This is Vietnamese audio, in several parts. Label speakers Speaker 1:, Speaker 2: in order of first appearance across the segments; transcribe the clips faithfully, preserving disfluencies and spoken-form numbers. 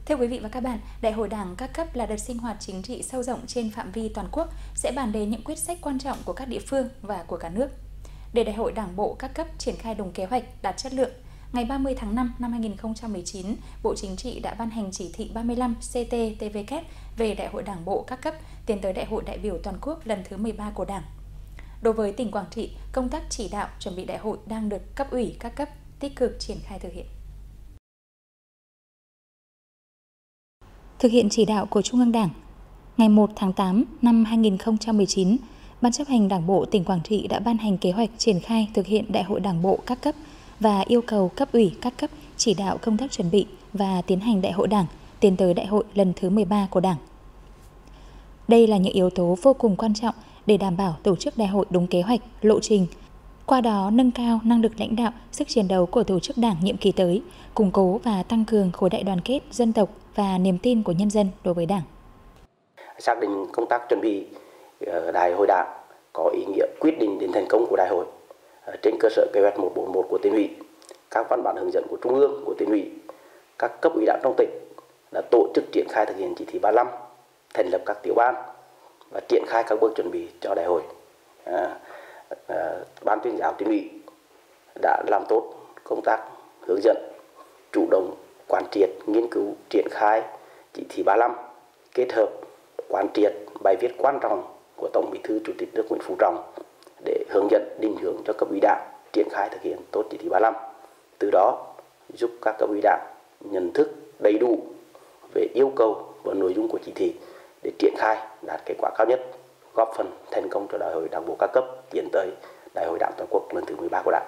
Speaker 1: Thưa quý vị và các bạn, Đại hội Đảng các cấp là đợt sinh hoạt chính trị sâu rộng trên phạm vi toàn quốc, sẽ bàn đến những quyết sách quan trọng của các địa phương và của cả nước. Để Đại hội Đảng bộ các cấp triển khai đúng kế hoạch, đạt chất lượng, ngày ba mươi tháng năm năm hai nghìn không trăm mười chín, Bộ Chính trị đã ban hành chỉ thị ba mươi lăm C T T V K về Đại hội Đảng bộ các cấp tiến tới Đại hội đại biểu toàn quốc lần thứ mười ba của Đảng. Đối với tỉnh Quảng Trị, công tác chỉ đạo chuẩn bị đại hội đang được cấp ủy các cấp tích cực triển khai thực hiện. Thực hiện chỉ đạo của Trung ương Đảng, ngày một tháng tám năm hai nghìn không trăm mười chín, Ban chấp hành Đảng bộ tỉnh Quảng Trị đã ban hành kế hoạch triển khai thực hiện Đại hội Đảng bộ các cấp và yêu cầu cấp ủy các cấp chỉ đạo công tác chuẩn bị và tiến hành Đại hội Đảng tiến tới Đại hội lần thứ mười ba của Đảng. Đây là những yếu tố vô cùng quan trọng để đảm bảo tổ chức đại hội đúng kế hoạch, lộ trình, qua đó nâng cao năng lực lãnh đạo, sức chiến đấu của tổ chức Đảng nhiệm kỳ tới, củng cố và tăng cường khối đại đoàn kết dân tộc và niềm tin của nhân dân đối với Đảng.
Speaker 2: Xác định công tác chuẩn bị Đại hội Đảng có ý nghĩa quyết định đến thành công của đại hội. Trên cơ sở kế hoạch một bốn một của Tỉnh ủy, các văn bản hướng dẫn của Trung ương, của Tỉnh ủy, các cấp ủy Đảng trong tỉnh đã tổ chức triển khai thực hiện chỉ thị ba mươi lăm, thành lập các tiểu ban và triển khai các bước chuẩn bị cho đại hội. À, à, Ban tuyên giáo Tỉnh ủy đã làm tốt công tác hướng dẫn, chủ động quán triệt, nghiên cứu, triển khai chỉ thị ba mươi lăm, kết hợp quán triệt bài viết quan trọng của Tổng Bí thư Chủ tịch nước Nguyễn Phú Trọng để hướng dẫn định hướng cho cấp ủy Đảng triển khai thực hiện tốt chỉ thị ba mươi lăm. Từ đó giúp các cấp ủy Đảng nhận thức đầy đủ về yêu cầu và nội dung của chỉ thị để triển khai đạt kết quả cao nhất, góp phần thành công cho Đại hội Đảng bộ các cấp tiến tới Đại hội Đảng toàn quốc lần thứ mười ba của Đảng.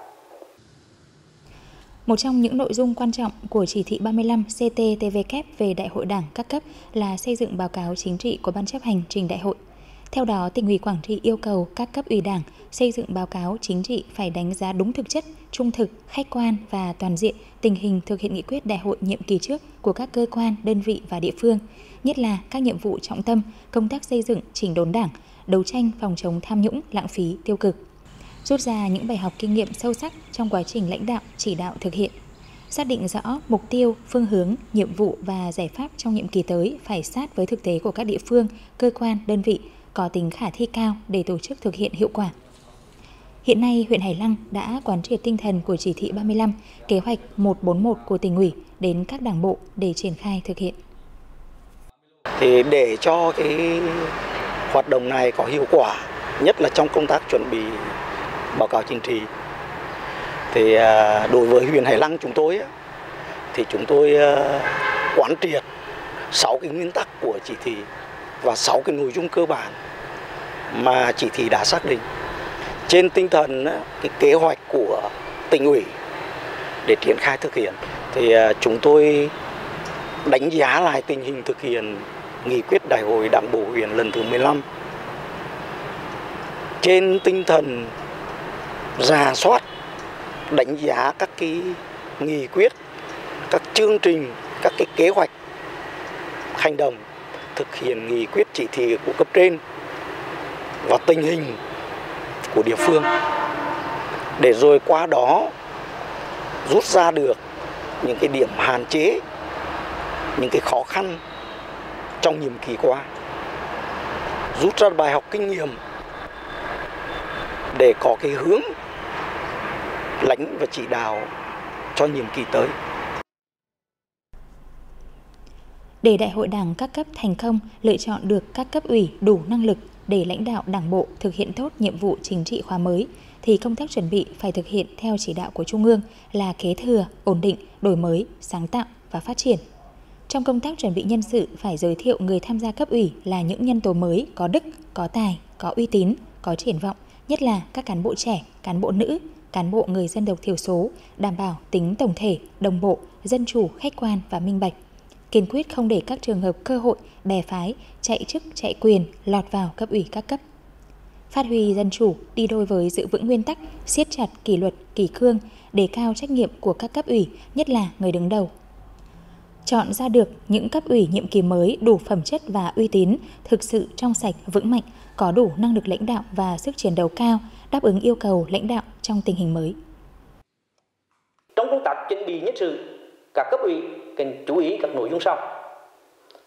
Speaker 1: Một trong những nội dung quan trọng của chỉ thị ba mươi lăm C T T V K về Đại hội Đảng các cấp là xây dựng báo cáo chính trị của Ban chấp hành trình đại hội. Theo đó, Tỉnh ủy Quảng Trị yêu cầu các cấp ủy Đảng xây dựng báo cáo chính trị phải đánh giá đúng thực chất, trung thực, khách quan và toàn diện tình hình thực hiện nghị quyết đại hội nhiệm kỳ trước của các cơ quan, đơn vị và địa phương, nhất là các nhiệm vụ trọng tâm, công tác xây dựng chỉnh đốn Đảng, đấu tranh phòng chống tham nhũng, lãng phí, tiêu cực. Rút ra những bài học kinh nghiệm sâu sắc trong quá trình lãnh đạo, chỉ đạo thực hiện. Xác định rõ mục tiêu, phương hướng, nhiệm vụ và giải pháp trong nhiệm kỳ tới phải sát với thực tế của các địa phương, cơ quan, đơn vị, có tính khả thi cao để tổ chức thực hiện hiệu quả. Hiện nay, huyện Hải Lăng đã quán triệt tinh thần của chỉ thị ba mươi lăm, kế hoạch một bốn một của Tỉnh ủy đến các đảng bộ để triển khai thực hiện.
Speaker 3: Thì để cho cái hoạt động này có hiệu quả, nhất là trong công tác chuẩn bị báo cáo chính trị, thì đối với huyện Hải Lăng chúng tôi thì chúng tôi quán triệt sáu cái nguyên tắc của chỉ thị và sáu cái nội dung cơ bản mà chỉ thị đã xác định trên tinh thần cái kế hoạch của Tỉnh ủy để triển khai thực hiện. Thì chúng tôi đánh giá lại tình hình thực hiện nghị quyết Đại hội Đảng bộ huyện lần thứ mười lăm trên tinh thần rà soát, đánh giá các cái nghị quyết, các chương trình, các cái kế hoạch hành động thực hiện nghị quyết chỉ thị của cấp trên và tình hình của địa phương, để rồi qua đó rút ra được những cái điểm hạn chế, những cái khó khăn trong nhiệm kỳ qua, rút ra bài học kinh nghiệm để có cái hướng lãnh và chỉ đạo cho nhiệm kỳ tới.
Speaker 1: Để Đại hội Đảng các cấp thành công, lựa chọn được các cấp ủy đủ năng lực để lãnh đạo Đảng bộ thực hiện tốt nhiệm vụ chính trị khóa mới, thì công tác chuẩn bị phải thực hiện theo chỉ đạo của Trung ương là kế thừa, ổn định, đổi mới, sáng tạo và phát triển. Trong công tác chuẩn bị nhân sự phải giới thiệu người tham gia cấp ủy là những nhân tố mới có đức, có tài, có uy tín, có triển vọng, nhất là các cán bộ trẻ, cán bộ nữ, cán bộ người dân tộc thiểu số, đảm bảo tính tổng thể, đồng bộ, dân chủ, khách quan và minh bạch. Kiên quyết không để các trường hợp cơ hội, bè phái, chạy chức, chạy quyền lọt vào cấp ủy các cấp. Phát huy dân chủ đi đôi với giữ vững nguyên tắc, siết chặt kỷ luật, kỷ cương, đề cao trách nhiệm của các cấp ủy, nhất là người đứng đầu. Chọn ra được những cấp ủy nhiệm kỳ mới đủ phẩm chất và uy tín, thực sự trong sạch, vững mạnh, có đủ năng lực lãnh đạo và sức chiến đấu cao, đáp ứng yêu cầu lãnh đạo trong tình hình mới.
Speaker 4: Trong công tác chuẩn bị nhân sự, các cấp ủy cần chú ý các nội dung sau.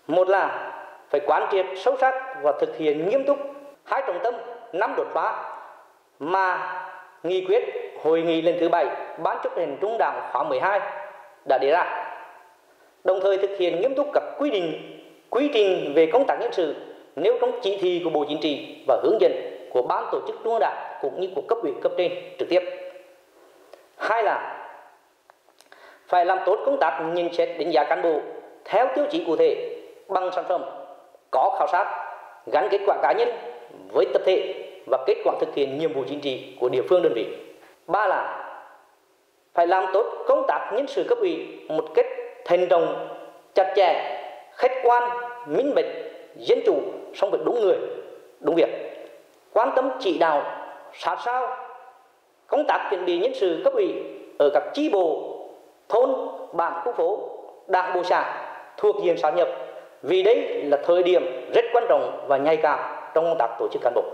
Speaker 4: Một là phải quán triệt sâu sắc và thực hiện nghiêm túc hai trọng tâm năm đột phá mà nghị quyết hội nghị lần thứ bảy Ban chấp hành Trung ương Đảng khóa mười hai đã đề ra, đồng thời thực hiện nghiêm túc các quy định, quy trình về công tác nhân sự nêu trong chỉ thị của Bộ Chính trị và hướng dẫn của Ban tổ chức Trung ương Đảng cũng như của cấp ủy cấp trên trực tiếp. Hai là phải làm tốt công tác nhận xét đánh giá cán bộ theo tiêu chí cụ thể bằng sản phẩm có khảo sát, gắn kết quả cá nhân với tập thể và kết quả thực hiện nhiệm vụ chính trị của địa phương đơn vị. Ba là phải làm tốt công tác nhân sự cấp ủy một cách thành đồng, chặt chẽ, khách quan, minh bạch, dân chủ, song phải đúng người, đúng việc. Quan tâm chỉ đạo sát sao công tác chuẩn bị nhân sự cấp ủy ở các chi bộ, thôn, bản, khu phố, đảng bộ xã thuộc diện sáp nhập, vì đây là thời điểm rất quan trọng và nhạy cảm trong công tác tổ chức cán bộ.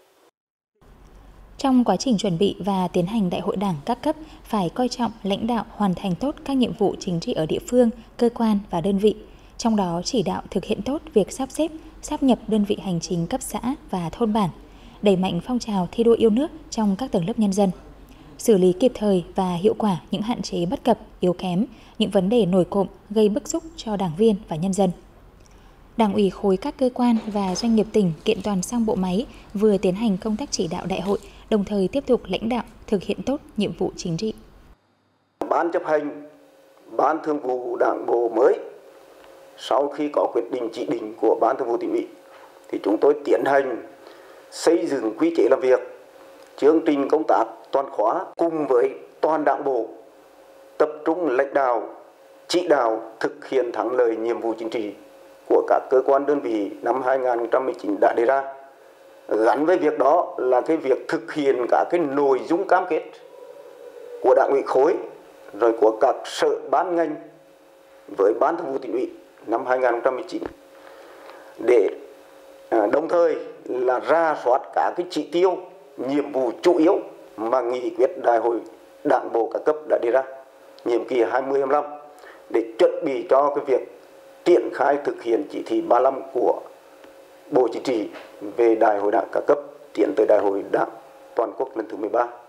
Speaker 1: Trong quá trình chuẩn bị và tiến hành đại hội đảng các cấp, phải coi trọng lãnh đạo hoàn thành tốt các nhiệm vụ chính trị ở địa phương, cơ quan và đơn vị. Trong đó chỉ đạo thực hiện tốt việc sắp xếp, sáp nhập đơn vị hành chính cấp xã và thôn bản, đẩy mạnh phong trào thi đua yêu nước trong các tầng lớp nhân dân, xử lý kịp thời và hiệu quả những hạn chế bất cập, yếu kém, những vấn đề nổi cộm gây bức xúc cho đảng viên và nhân dân. Đảng ủy khối các cơ quan và doanh nghiệp tỉnh kiện toàn xong bộ máy, vừa tiến hành công tác chỉ đạo đại hội, đồng thời tiếp tục lãnh đạo thực hiện tốt nhiệm vụ chính trị.
Speaker 5: Ban chấp hành, Ban thường vụ Đảng bộ mới sau khi có quyết định chỉ định của Ban thường vụ tỉnh ủy thì chúng tôi tiến hành xây dựng quy chế làm việc, chương trình công tác toàn khóa cùng với toàn Đảng bộ tập trung lãnh đạo, chỉ đạo thực hiện thắng lợi nhiệm vụ chính trị của các cơ quan đơn vị năm hai nghìn không trăm mười chín đã đề ra. Gắn với việc đó là cái việc thực hiện cả cái nội dung cam kết của Đảng ủy khối rồi của các sở ban ngành với Ban thường vụ tỉnh ủy năm hai nghìn không trăm mười chín, để à, đồng thời là ra soát cả cái chỉ tiêu, nhiệm vụ chủ yếu mà nghị quyết đại hội Đảng bộ các cấp đã đề ra nhiệm kỳ hai mươi hai mươi lăm, để chuẩn bị cho cái việc triển khai thực hiện chỉ thị ba mươi lăm của Bộ Chính trị về đại hội đảng các cấp tiến tới đại hội đảng toàn quốc lần thứ mười ba.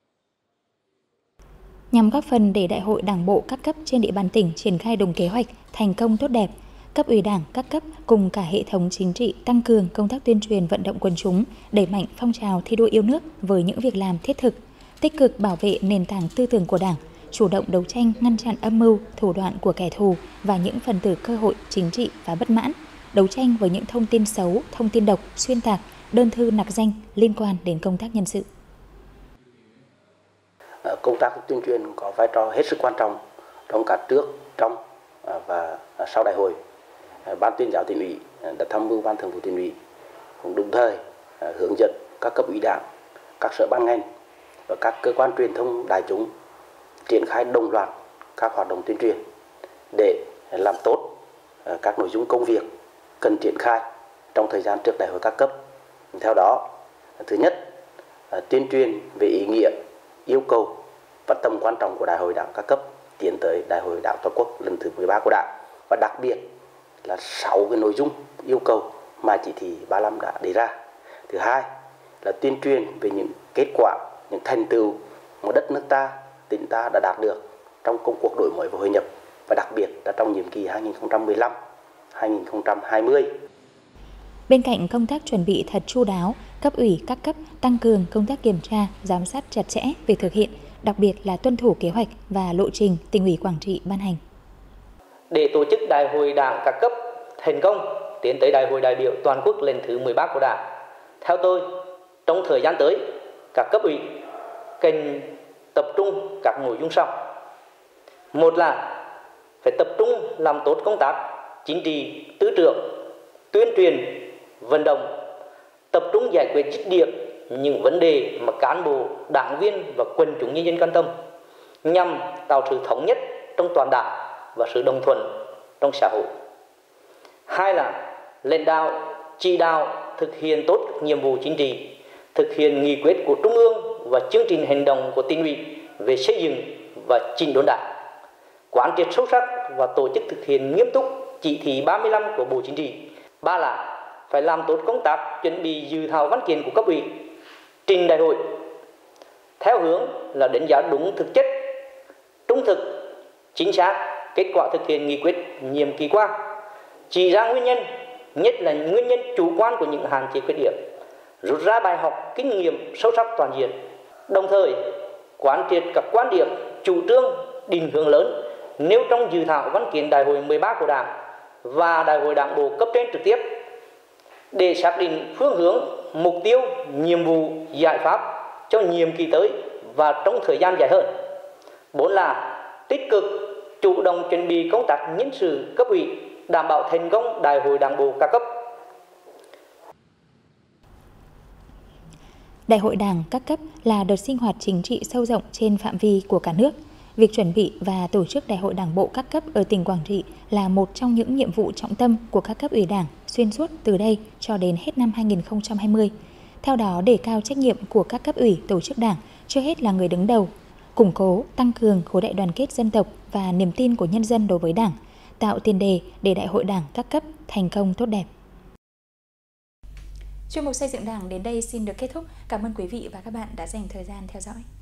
Speaker 1: Nhằm góp phần để đại hội đảng bộ các cấp trên địa bàn tỉnh triển khai đồng kế hoạch thành công tốt đẹp, cấp ủy đảng các cấp cùng cả hệ thống chính trị tăng cường công tác tuyên truyền vận động quần chúng, đẩy mạnh phong trào thi đua yêu nước với những việc làm thiết thực, tích cực bảo vệ nền tảng tư tưởng của Đảng, chủ động đấu tranh ngăn chặn âm mưu, thủ đoạn của kẻ thù và những phần tử cơ hội chính trị và bất mãn, đấu tranh với những thông tin xấu, thông tin độc, xuyên tạc, đơn thư nặc danh liên quan đến công tác nhân sự.
Speaker 2: Công tác tuyên truyền có vai trò hết sức quan trọng trong cả trước, trong và sau đại hội. Ban tuyên giáo tỉnh ủy đã tham mưu Ban thường vụ tỉnh ủy cũng đồng thời hướng dẫn các cấp ủy đảng, các sở ban ngành và các cơ quan truyền thông đại chúng triển khai đồng loạt các hoạt động tuyên truyền để làm tốt các nội dung công việc cần triển khai trong thời gian trước đại hội các cấp. Theo đó, thứ nhất, tuyên truyền về ý nghĩa, yêu cầu và tầm quan trọng của đại hội đảng các cấp tiến tới đại hội đảng toàn quốc lần thứ mười ba của Đảng, và đặc biệt là sáu cái nội dung yêu cầu mà chỉ thị ba mươi lăm đã đề ra. Thứ hai là tuyên truyền về những kết quả, những thành tựu mà đất nước ta, tỉnh ta đã đạt được trong công cuộc đổi mới và hội nhập, và đặc biệt là trong nhiệm kỳ hai nghìn không trăm mười lăm đến hai nghìn không trăm hai mươi.
Speaker 1: Bên cạnh công tác chuẩn bị thật chu đáo, cấp ủy các cấp tăng cường công tác kiểm tra, giám sát chặt chẽ về thực hiện, đặc biệt là tuân thủ kế hoạch và lộ trình Tỉnh ủy Quảng Trị ban hành.
Speaker 4: Để tổ chức đại hội đảng các cấp thành công tiến tới đại hội đại biểu toàn quốc lần thứ mười ba của Đảng, theo tôi, trong thời gian tới, các cấp ủy cần tập trung các nội dung sau. Một là phải tập trung làm tốt công tác chính trị, tư tưởng, tuyên truyền, vận động, tập trung giải quyết dứt điểm những vấn đề mà cán bộ, đảng viên và quần chúng nhân dân quan tâm, nhằm tạo sự thống nhất trong toàn đảng và sự đồng thuận trong xã hội. Hai là lãnh đạo, chỉ đạo thực hiện tốt nhiệm vụ chính trị, thực hiện nghị quyết của Trung ương và chương trình hành động của Tỉnh ủy về xây dựng và chỉnh đốn Đảng, quán triệt sâu sắc và tổ chức thực hiện nghiêm túc chỉ thị ba mươi lăm của Bộ Chính trị. Ba là phải làm tốt công tác chuẩn bị dự thảo văn kiện của cấp ủy trình đại hội theo hướng là đánh giá đúng thực chất, trung thực, chính xác kết quả thực hiện nghị quyết nhiệm kỳ qua, chỉ ra nguyên nhân, nhất là nguyên nhân chủ quan của những hạn chế khuyết điểm, rút ra bài học kinh nghiệm sâu sắc toàn diện, đồng thời quán triệt các quan điểm, chủ trương, định hướng lớn nêu trong dự thảo văn kiện đại hội mười ba của Đảng và đại hội Đảng bộ cấp trên trực tiếp để xác định phương hướng, mục tiêu, nhiệm vụ, giải pháp cho nhiệm kỳ tới và trong thời gian dài hơn. Bốn là tích cực chủ động chuẩn bị công tác nhân sự cấp ủy, đảm bảo thành công đại hội Đảng bộ các cấp.
Speaker 1: Đại hội Đảng các cấp là đợt sinh hoạt chính trị sâu rộng trên phạm vi của cả nước. Việc chuẩn bị và tổ chức Đại hội Đảng bộ các cấp ở tỉnh Quảng Trị là một trong những nhiệm vụ trọng tâm của các cấp ủy Đảng xuyên suốt từ đây cho đến hết năm hai nghìn không trăm hai mươi. Theo đó, đề cao trách nhiệm của các cấp ủy tổ chức Đảng, trước hết là người đứng đầu, củng cố, tăng cường khối đại đoàn kết dân tộc và niềm tin của nhân dân đối với Đảng, tạo tiền đề để Đại hội Đảng các cấp thành công tốt đẹp. Chuyên mục Xây dựng Đảng đến đây xin được kết thúc. Cảm ơn quý vị và các bạn đã dành thời gian theo dõi.